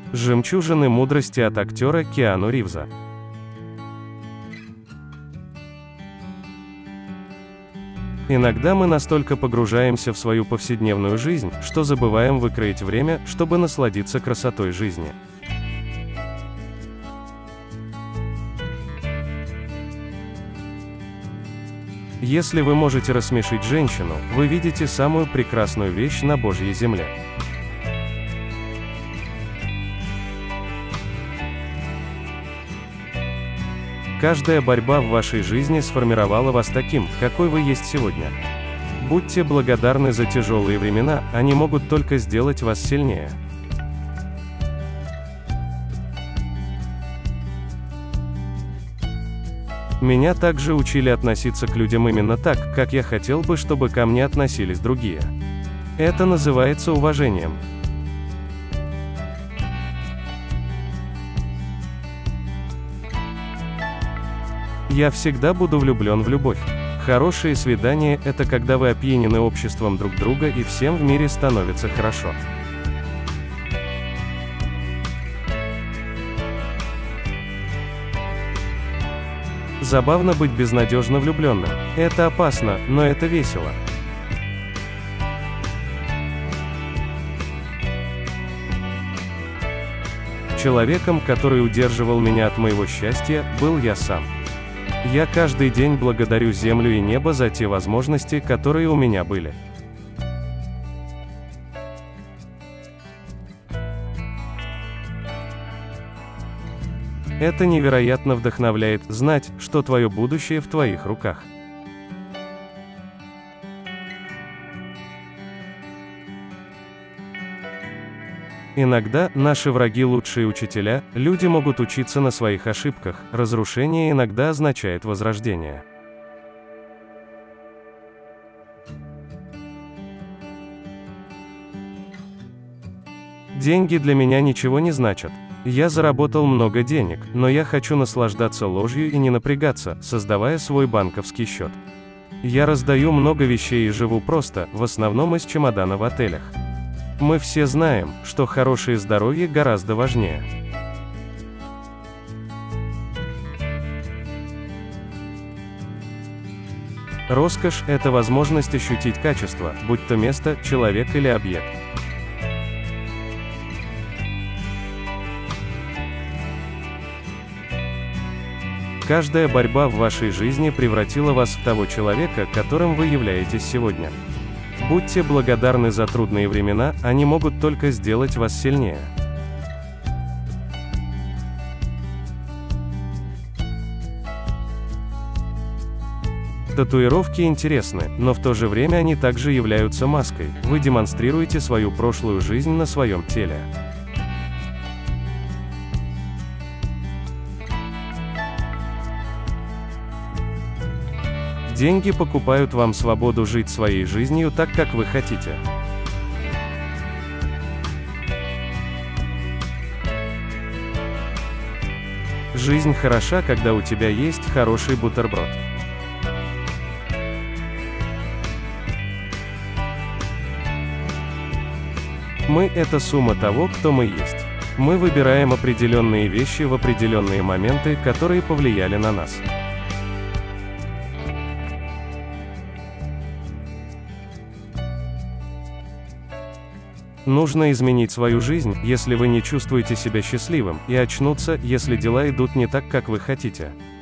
Жемчужины мудрости от актера Киану Ривза. Иногда мы настолько погружаемся в свою повседневную жизнь, что забываем выкроить время, чтобы насладиться красотой жизни. Если вы можете рассмешить женщину, вы видите самую прекрасную вещь на Божьей земле. Каждая борьба в вашей жизни сформировала вас таким, какой вы есть сегодня. Будьте благодарны за тяжелые времена, они могут только сделать вас сильнее. Меня также учили относиться к людям именно так, как я хотел бы, чтобы ко мне относились другие. Это называется уважением. Я всегда буду влюблен в любовь. Хорошие свидания – это когда вы опьянены обществом друг друга и всем в мире становится хорошо. Забавно быть безнадежно влюбленным. Это опасно, но это весело. Человеком, который удерживал меня от моего счастья, был я сам. Я каждый день благодарю землю и небо за те возможности, которые у меня были. Это невероятно вдохновляет, знать, что твое будущее в твоих руках. Иногда наши враги лучшие учителя, люди могут учиться на своих ошибках, разрушение иногда означает возрождение. Деньги для меня ничего не значат. Я заработал много денег, но я хочу наслаждаться ложью и не напрягаться, создавая свой банковский счет. Я раздаю много вещей и живу просто, в основном из чемодана в отелях. Мы все знаем, что хорошее здоровье гораздо важнее. Роскошь – это возможность ощутить качество, будь то место, человек или объект. Каждая борьба в вашей жизни превратила вас в того человека, которым вы являетесь сегодня. Будьте благодарны за трудные времена, они могут только сделать вас сильнее. Татуировки интересны, но в то же время они также являются маской. Вы демонстрируете свою прошлую жизнь на своем теле. Деньги покупают вам свободу жить своей жизнью так, как вы хотите. Жизнь хороша, когда у тебя есть хороший бутерброд. Мы – это сумма того, кто мы есть. Мы выбираем определенные вещи в определенные моменты, которые повлияли на нас. Нужно изменить свою жизнь, если вы не чувствуете себя счастливым, и очнуться, если дела идут не так, как вы хотите.